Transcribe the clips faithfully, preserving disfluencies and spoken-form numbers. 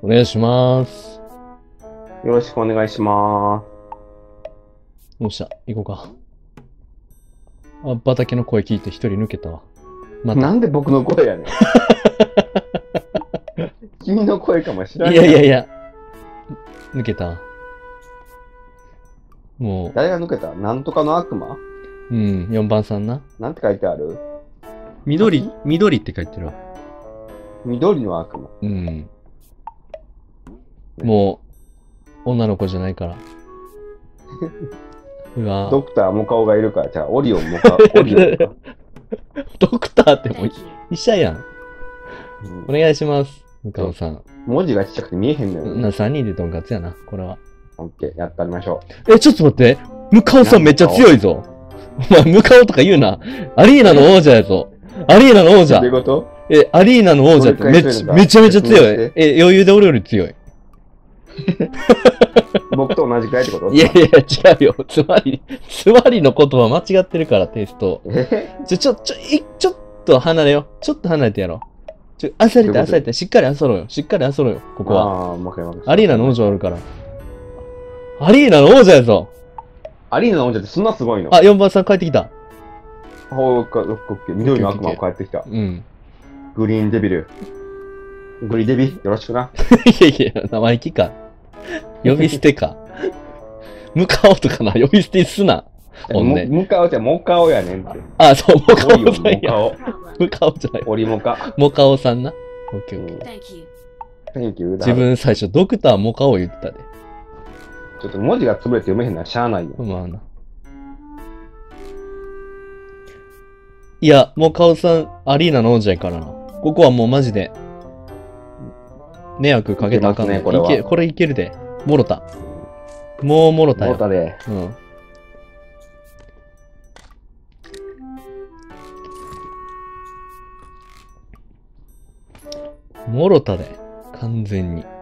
願いします。 よろしくお願いしまよっしゃ、行こうか。あ、畑の声聞いて一人抜けたわ。また。 なんで僕の声やねん。君の声かもしれない。 いやいやいや。抜けた。もう。 誰が抜けた？なんとかの悪魔？ うん、よんばんさんな。 なんて書いてある？ 緑、緑って書いてるわ。 緑の悪魔。 うん。もう、女の子じゃないから。うわドクターモカオがいるから、じゃあ、オリオンモカ、オリオンか。 ドクターってもう医者やん。 うん、 お願いします、向川さん。 文字がちっちゃくて見えへんのよ、ね。 な、さんにんでとんかつやな、これは。 オッケー、やってありましょう。え、ちょっと待って。向川さんめっちゃ強いぞ。お前、向川とか言うな。アリーナの王者やぞ。アリーナの王者。 どういうこと？ え、アリーナの王者ってめっちゃめちゃめちゃ強い。え、余裕で俺より強い。 僕と同じくらいってこと？ いやいや、違うよ。つまり、つまりの言葉間違ってるから、テイスト。 えちょ、ちょ、ちょ、い、ちょっと離れよう。ちょっと離れてやろう。ちょ、あされて、あされて、しっかりあさろうよ。しっかりあさろうよ、ここは。 ああ、もう一回アリーナの王者おるから。アリーナの王者やぞ。 アリーナの王者ってそんなすごいの？ あ、よんばんさん帰ってきた。 ほうか、オッケー。緑の悪魔が帰ってきた。 うん。 グリーンデビル。グリデビ、よろしくな。 いやいや、生意気か。呼び捨てか。向かおうとかな、呼び捨てすな。ほんで。 向かおじゃ、モカオやねんって。 あ、そう、モカオさんや。 モ向かおじゃない。 オリモカ。 モカオさんな。オッケーオッケー。 Thank you. 自分最初、ドクターモカオ言ってたで。 ちょっと文字が潰れて読めへんのはしゃあないよ。 まあな。いや、モカオさん、アリーナの王者やからな。ここはもうマジで、迷惑かけたらあかんね。 これは。 いけ、これいけるで。もろた。もうもろたよ。 もろたで。 うん。もろたで。完全に。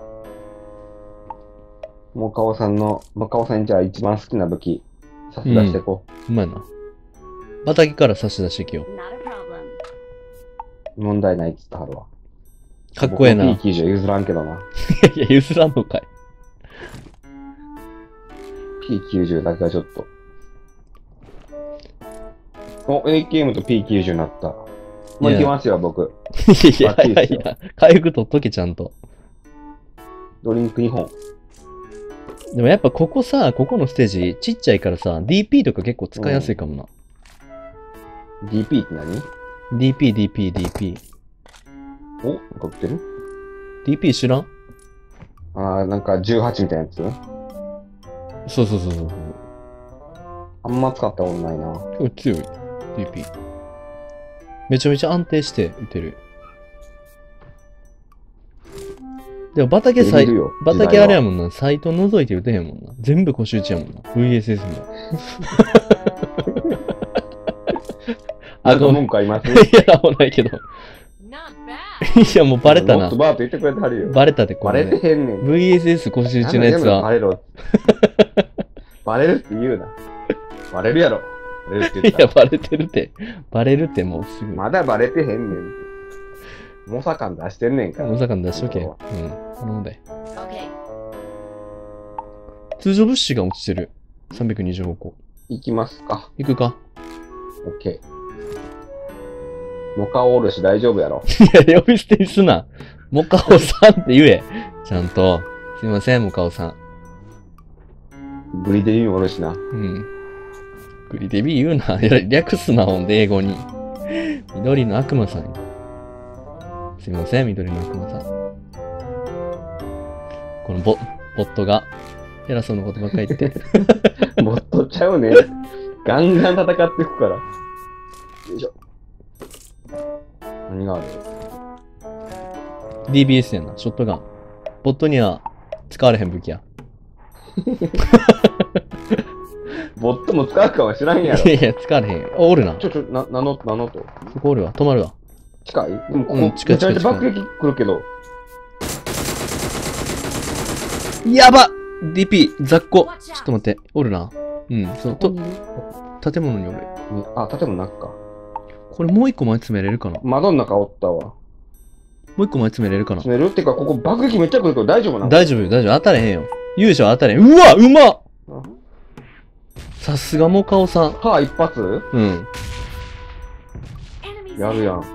モカオさんの、モカオさんにじゃあ一番好きな武器、差し出していこう。うまいな。畑から差し出していきよう。問題ないっつったはるわ。 かっこええな。 ピーきゅうじゅう 譲らんけどな。 いや、譲らんのかい。 ピーきゅうじゅう だけはちょっと。お、エーケーエム と ピーきゅうじゅう になった。もういきますよ、僕。 いやいやいや、回復取っとけ、ちゃんと。 ドリンクにほん。 でもやっぱここさ、ここのステージちっちゃいからさ、ディーピー とか結構使いやすいかもな。 うん、ディーピー って何？ ディーピー、ディーピー、ディーピー。 お、なんか売ってる？ ディーピー 知らん？ あー、なんかじゅうはちみたいなやつ？ そうそうそうそう。 あんま使ったことないな。 結構強い。ディーピー。めちゃめちゃ安定して打てる。でも畑サイ、畑あれやもんな。サイト覗いて打てへんもんな。全部腰打ちやもんな。ブイエスエス も。 あ、ご文句あります？ いや、もうないけど。いや、もうバレたな。 もっとバーって言ってくれてはるよ。 バレたで、これ、 ね。バレてへんねん。 ブイエスエス 腰打ちのやつは。 バレろ。バレるって言うな。バレるやろ。バレるって言った。 いや、バレてるって。バレるってもうすぐ。 まだバレてへんねんって。モサ感出してんねんから。 モサ感出しとけ。うん。頼んで。通常物資が落ちてる。さんびゃくにじゅうごこ。 行きますか。 行くか。 オッケー。モカオおるし大丈夫やろ。 いや、呼び捨てにすな。モカオさんって言え。ちゃんと。すいません、モカオさん。 グリデビーもおるしな。 うん。グリデビー言うな。略すな、ほんで、英語に。緑の悪魔さん。すいません、緑の悪魔さん。このボ、ボットが、偉そうなことばっかり言って。 ボットちゃうね。ガンガン戦っていくから。よいしょ。何がある？ ディービーエス やな、ショットガン。ボットには使われへん武器や。 ボットも使うかもしらんやろ。 いやいや、使われへんよ。お、おるな。 ちょ、ちょ、な、なの、なのと。 そこおるわ。止まるわ。 近い？でもここ、 うん、近い近い近い。 めちゃめちゃ爆撃来るけど。 やば！ ディーピー、雑魚。ちょっと待って。おるな。うん、そう、と、建物におる。 あ、建物中か。 これもう一個前詰めれるかな？ 窓の中おったわ。 もう一個前詰めれるかな。 詰めるってか、ここ爆撃めっちゃ来るけど大丈夫なの？ 大丈夫、大丈夫。当たれへんよ。勇者は当たれへん。うわ、うまっ。さすがモカオさん。 はあ、一発？ うん。 やるやん。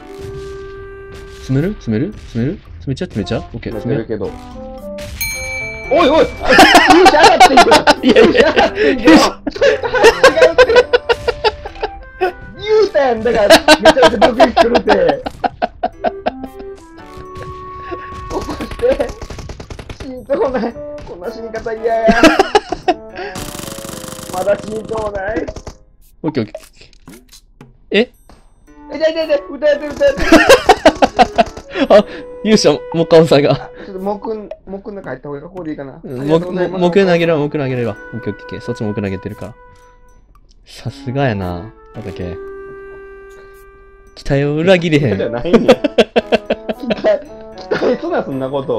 詰める詰める詰める詰めちゃ詰めちゃオッケー、 詰めるけど。おいおい勇者上がっていくいやいや、上がっていくよ違うって言うたやん、だから、めちゃめちゃ爆撃来るって。起こして、死にとうない。こんな死に方嫌や。まだ死にとうない。 オッケーオッケー。ええ、痛い痛い痛い、歌えてる歌えてる。 あ、勇者、モカオさんが。 ちょっと木、木の中入った方がここでいいかな。 木、木投げるわ、木投げるわ。オッケーオッケー。そっちも木投げてるから。さすがやな。なんだっけ。期待を裏切れへん。 じゃないねん。期待、期待すな、そんなこと。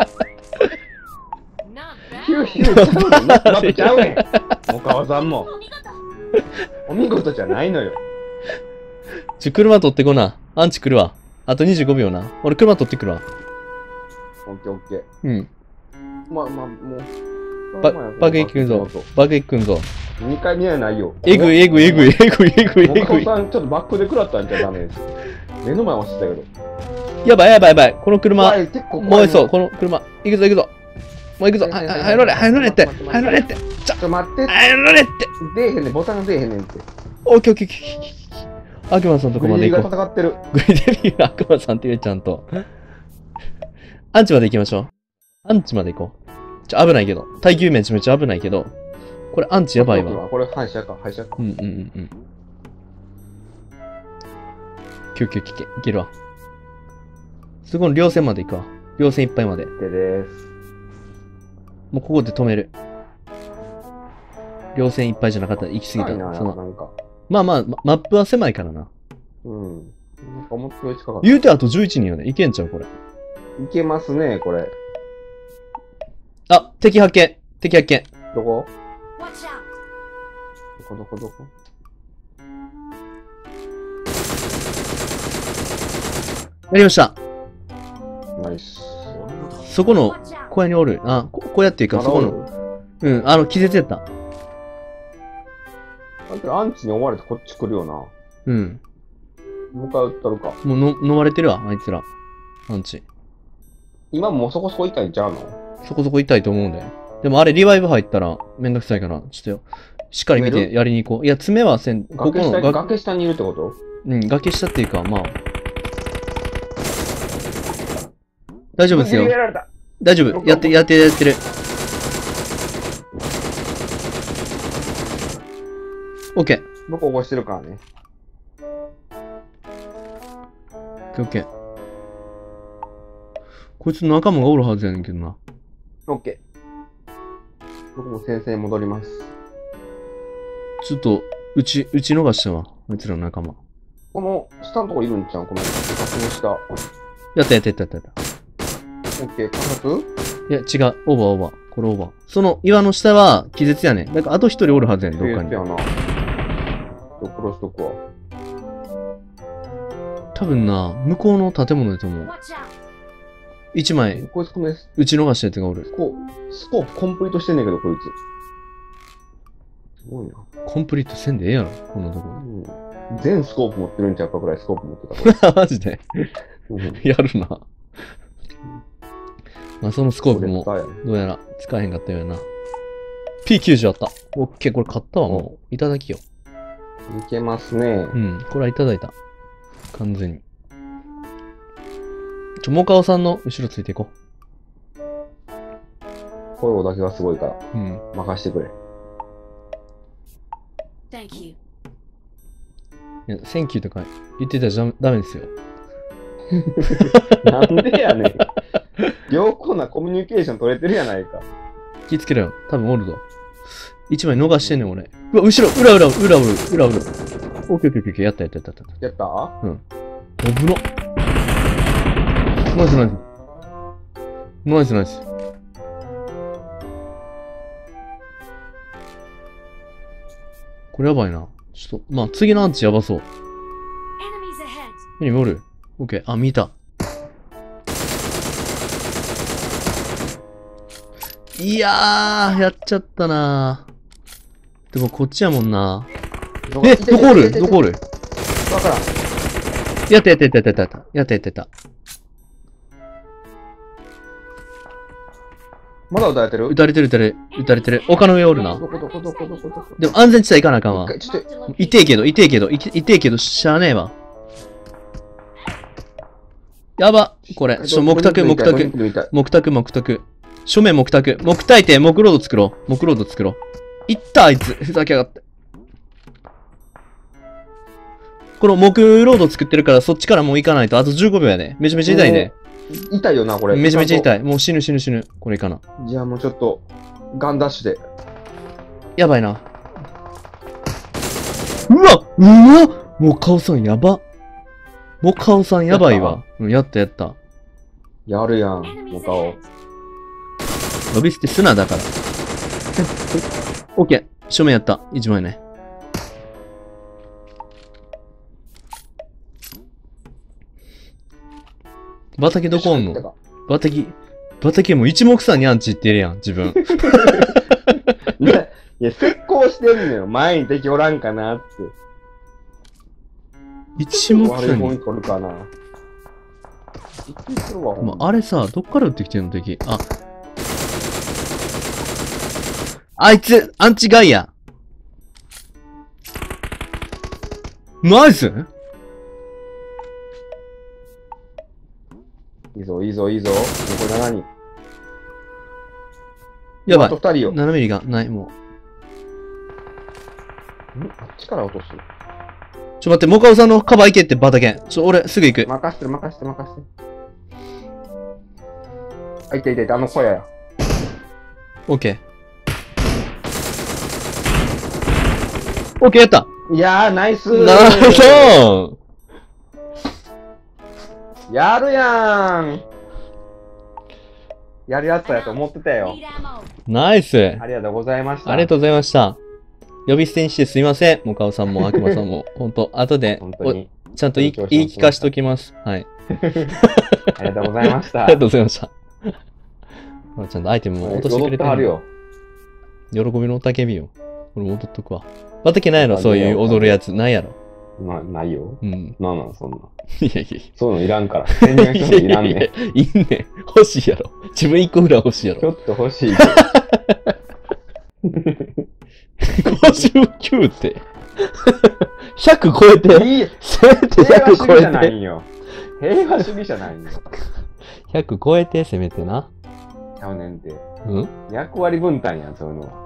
ヒューヒューちゃうねん。ナップちゃうねん。岡尾さんも。お見事じゃないのよ。 ちょ、車取ってこな。アンチ来るわ。あとにじゅうごびょうな。俺車取ってくるわ。 オッケーオッケー。 うん。 まあまあ、もう。 バ爆撃くんぞ。爆撃くんぞ。 にかいめはないよ。 えぐいえぐいえぐいえぐいえぐいえぐい。 岡尾さん、ちょっとバックで食らったんじゃダメです。目の前落ちてたけど。 やばいやばいやばい。この車、燃えそう。この車。行くぞ行くぞ。もう行くぞ。はい、はい、乗れ、はい、乗れって。はい、乗れって。 ちょっと待って。 はい、乗れって。 出えへんねん、ボタンが出えへんねんって。 オッケーオッケーオッケー。悪魔さんのとこまで行こう。 グリデビが戦ってる。 グリデビが悪魔さんって言うちゃんと。アンチまで行きましょう。アンチまで行こう。ちょ、危ないけど。耐久めちゃめちゃ危ないけど。これアンチやばいわ。 これ反射か、反射か。 うんうんうんうん。キュッキュッキュッキュッいけるわ。すごい、稜線まで行くわ。稜線いっぱいまで。 でです。 もうここで止める。稜線いっぱいじゃなかったら行き過ぎた。 なそのなんかまあまあ、マップは狭いからな。 うん。なんか思ったより近かった。 言うてあとじゅういちにんよね。いけんちゃうこれ。 いけますね、これ。 あ、敵発見。敵発見。 どこどこどこどこやりました。 ナイス。 そこの小屋におる。あ、ここうやっていうか、そこの。うん、あの、気絶やった。 アンチに追われてこっち来るよな。 うん。 もう一回撃ったるか。 もうの飲まれてるわ、あいつら。アンチ。 今もうそこそこ痛いんちゃうの？ そこそこ痛いと思うんで。でもあれリバイブ入ったらめんどくさいから、ちょっとよ。しっかり見てやりに行こう。いや、爪はせん、ここの崖下、崖下にいるってこと？ うん、崖下っていうか、まあ。大丈夫ですよ。大丈夫。やって、やって、やってる。オッケー。 僕起こしてるからね。 オッケーオッケー。こいつの仲間がおるはずやねんけどな。 オッケー。僕も先生に戻ります。 ちょっと、うち、打ち逃したわ。あいつらの仲間。 この下のとこいるんちゃう？この崖の下。 やったやったやったやったやった。 オッケー、観察？ いや、違う。オーバーオーバー。これオーバー。その岩の下は気絶やねん。だからあと一人おるはずやねん、どっかに。 やな。殺しとくわ。 多分な、向こうの建物だと思う。一枚、 こいつこの打ち逃したやつがおる。 スコスコープコンプリートしてんねんけど、こいつ。すごいな。 コンプリートせんでええやろ、こんなとこ。 うん、全スコープ持ってるんちゃうかぐらいスコープ持ってた。 マジでやるな。まあそのスコープも、どうやら使えへんかったような。ピーきゅうじゅう あった。オッケー、これ買ったわ、もう。いただきよ。 いけますね。 うん、これはいただいた。完全に。ちょ、モカオさんの後ろついていこう。声だけはすごいから。 うん。 任してくれ。 Thank you. いや、センキューとか言ってたらダメですよ。 なんでやねん。良好なコミュニケーション取れてるやないか。 気ぃつけろよ。多分おるぞ。一枚逃してんねん、俺。うわ、後ろ、裏裏、裏裏、裏裏。オッケーオッケーオッケー、やったやったやった。 やったうん。危なっ。ナイスナイス。ナイスナイス。これやばいな。ちょっと、まあ、次のアンチやばそう。エニメおる？オッケー。あ、見た。 いやー、やっちゃったなー。でもこっちやもんな。え、どこおるどこおるわからん。 やったやったやったやったやった。やったやったやった。 まだ撃たれてる？ 撃たれてる撃たれ、撃たれてる。丘の上おるな。 どこどこどこどこどこ。 でも安全地帯行かなあかんわ。 一回ちょっと、 痛えけど、痛えけど、いけ痛えけど、しゃあねえわ。やば。これ、ちょ、木卓、木卓。木卓、木卓。正面木卓。木焚いて、木ロード作ろう。木ロード作ろう。いったあいつ。ふざけやがって。この木ロード作ってるから、そっちからもう行かないと。あとじゅうごびょうやね。めちゃめちゃ痛いね。 痛いよな、これ。 めちゃめちゃ痛い。 い。もう死ぬ死ぬ死ぬ。これいかな。 じゃあもうちょっと、ガンダッシュで。 やばいな。うわうわもう顔さんやば。もう顔さんやばいわ。うん、やったやった。 やるやん、もう顔。 呼び捨て砂だから。オッケー。正面やった。一枚ね。畑どこおんの？畑、畑も一目散にアンチ言ってるやん、自分。 いや、いや、石膏してんのよ。前に敵おらんかなって。 一目悪い方に散に。 取るかな。びっくりするわ、ほんままあ、あれさ、どっから撃ってきてんの敵。あ。あいつ、アンチガイア。ナイスいいぞ、いいぞ、いいぞ。残りななにん。 やばいあと。ふたりよ。んななミリがない、もう。 あっちから落とす。 ちょ、待って、モカオさんのカバー行けってバタケン。ちょ、俺、すぐ行く。 任してる、任してる、任してる。あ、いたいたいた、あの小屋や。 オッケー。オッケー、やったいやー、ナイスー。 なるほどやるやん。やるやつやと思ってたよ。 ナイスありがとうございました。 ありがとうございました。呼び捨てにしてすいません。モカオさんも悪魔さんも。ほんと、後で本当に。 おちゃんと言い言い聞かしておきます。はい。 ありがとうございました。 ありがとうございました。まあちゃんとアイテムも落としてくれてる。 踊ってはるよ。 喜びの雄たけびよ。俺も踊っとくわ。バタケないのそういう踊るやつ。ないやろ。 な、ないよ。 うん。 なんなん、そんな。 いやいやいそういうのいらんから。宣伝するのいらんねん。 や。いいね。欲しいやろ。自分一個ぐらい欲しいやろ。 ちょっと欲しいけど。 ごじゅうきゅうって。ひゃく超えて。 いいせめて平和ひゃく超え主義じゃないて。 んよ。平和主義じゃないんよ。 ひゃく超えて、せめてな。 ちゃうねんて。 うん役割分担やん、そういうのは。